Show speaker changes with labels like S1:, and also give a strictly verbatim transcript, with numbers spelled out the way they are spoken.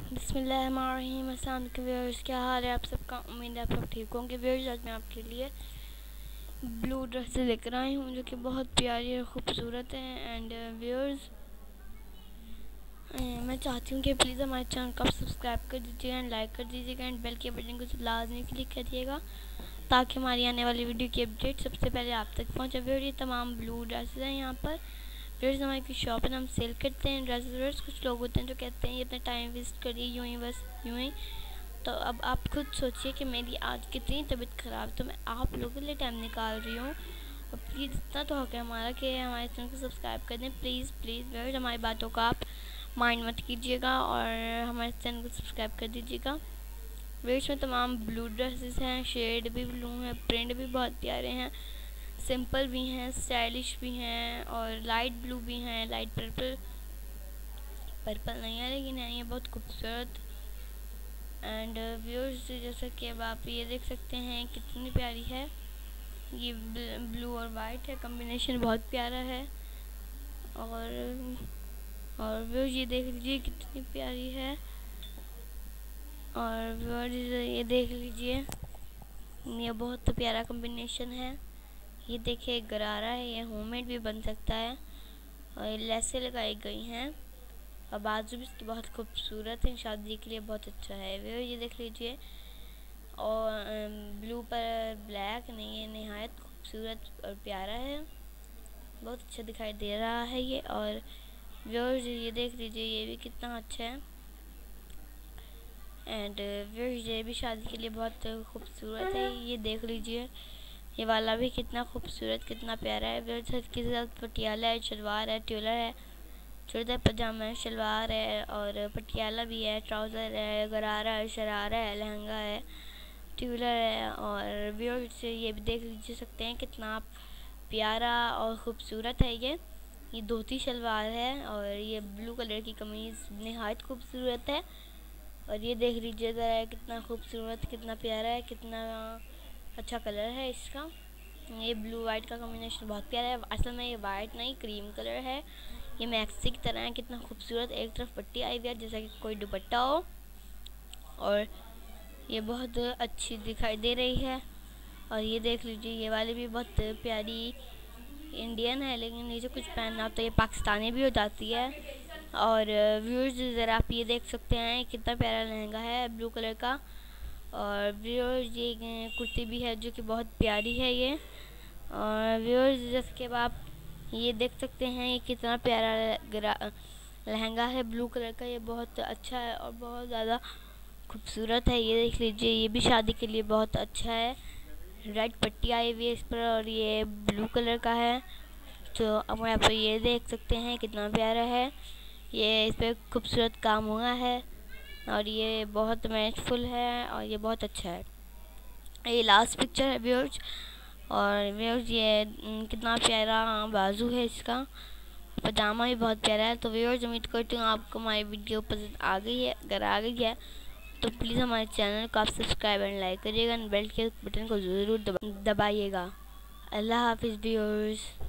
S1: बिस्मिल्लाहिर्रहमानिर्रहीम। अस्सलाम वालेकुम व्यूअर्स, क्या हाल है आप सबका। उम्मीद है आप सब ठीक होंगे। व्यूअर्स, आज मैं आपके लिए ब्लू ड्रेस लेकर आई हूँ जो कि बहुत प्यारी और ख़ूबसूरत है। एंड व्यूअर्स, मैं चाहती हूँ कि प्लीज़ हमारे चैनल को आप सब्सक्राइब कर दीजिएगा एंड लाइक कर दीजिएगा एंड बेल के बटन को लाजमी क्लिक करिएगा ताकि हमारी आने वाली वीडियो की अपडेट सबसे पहले आप तक पहुँचे। व्यूअर्स, ये तमाम ब्लू ड्रेसेस हैं यहाँ पर। व्यूअर्स, हमारी की शॉप है, हम सेल करते हैं ड्रेसेस। व्यूअर्स, कुछ लोग होते हैं जो कहते हैं ये इतना टाइम वेस्ट करिए यूँ ही बस यूँ ही। तो अब आप खुद सोचिए कि मेरी आज कितनी तबीयत ख़राब, तो मैं आप लोगों के लिए टाइम निकाल रही हूँ। और प्लीज़ इतना तो हो गया हमारा कि हमारे चैनल को सब्सक्राइब कर दें प्लीज़ प्लीज़। व्यूअर्स, हमारी बातों का आप माइंड मत कीजिएगा और हमारे चैनल को सब्सक्राइब कर दीजिएगा। व्यूअर्स, में तमाम ब्लू ड्रेसेस हैं, शेड भी ब्लू हैं, प्रिंट भी बहुत प्यारे हैं, सिंपल भी हैं, स्टाइलिश भी हैं और लाइट ब्लू भी हैं। लाइट पर्पल पर्पल नहीं है लेकिन है ये बहुत खूबसूरत। एंड व्यूअर्स, जैसा कि अब आप ये देख सकते हैं कितनी प्यारी है ये ब्लू और वाइट है, कॉम्बिनेशन बहुत प्यारा है। और और व्यूअर्स, ये देख लीजिए कितनी प्यारी है। और व्यूअर्स, ये देख लीजिए ये बहुत प्यारा कॉम्बिनेशन है। ये देखिए गरारा है, ये होममेड भी बन सकता है और ये लेसें लगाई गई हैं और बाजू भी इसकी बहुत खूबसूरत है, शादी के लिए बहुत अच्छा है। वे ये देख लीजिए और ब्लू पर ब्लैक नहीं, ये नहायत खूबसूरत और प्यारा है, बहुत अच्छा दिखाई दे रहा है ये। और व्यूअर्स, ये देख लीजिए ये भी कितना अच्छा है। एंड व्यूअर्स, ये भी शादी के लिए बहुत खूबसूरत है। ये देख लीजिए ये वाला भी कितना खूबसूरत, कितना प्यारा है। व्यूअर्स, इसके साथ पटियाला है, शलवार है, ट्यूलर है, चुड़दार पजामा है, शलवार है और पटियाला भी है, ट्राउज़र है, गरारा है, शरारा है, लहंगा है, ट्यूलर है। और व्यूअर्स, ये भी देख लीजिए सकते हैं कितना प्यारा और ख़ूबसूरत है। ये ये धोती शलवार है और ये ब्लू कलर की कमीज़ नहायत खूबसूरत है। और ये देख लीजिए ज़रा कितना खूबसूरत, कितना प्यारा है, कितना अच्छा कलर है इसका। ये ब्लू वाइट का कॉम्बिनेशन बहुत प्यारा है। असल में ये वाइट नहीं क्रीम कलर है, ये मैक्सी की तरह है, कितना खूबसूरत। एक तरफ पट्टी आई हुई है जैसा कि कोई दुपट्टा हो और ये बहुत अच्छी दिखाई दे रही है। और ये देख लीजिए ये वाली भी बहुत प्यारी इंडियन है, लेकिन नीचे कुछ पहनना हो तो ये पाकिस्तानी भी हो जाती है। और व्यूअर्स, ज़रा आप ये देख सकते हैं कितना प्यारा लहंगा है ब्लू कलर का। और व्यूअर्स, ये कुर्ती भी है जो कि बहुत प्यारी है ये। और व्यूअर्स, जिसके बाद आप ये देख सकते हैं ये कितना प्यारा लहंगा है ब्लू कलर का, ये बहुत अच्छा है और बहुत ज़्यादा खूबसूरत है। ये देख लीजिए ये भी शादी के लिए बहुत अच्छा है। रेड पट्टी आई हुई है इस पर और ये ब्लू कलर का है, तो अब यहाँ पर ये देख सकते हैं कितना प्यारा है। ये इस पर खूबसूरत काम हुआ है और ये बहुत मैचफुल है और ये बहुत अच्छा है। ये लास्ट पिक्चर है व्यूअर्स। और व्यूअर्स, ये कितना प्यारा बाजू है इसका, पजामा भी बहुत प्यारा है। तो व्यूअर्स, उम्मीद करती हूँ आपको हमारी वीडियो पसंद आ गई है। अगर आ गई है तो प्लीज़ हमारे चैनल को आप सब्सक्राइब एंड लाइक करिएगा एंड बेल के बटन को ज़रूर दबाइएगा। अल्लाह हाफिज़ व्यूअर्स।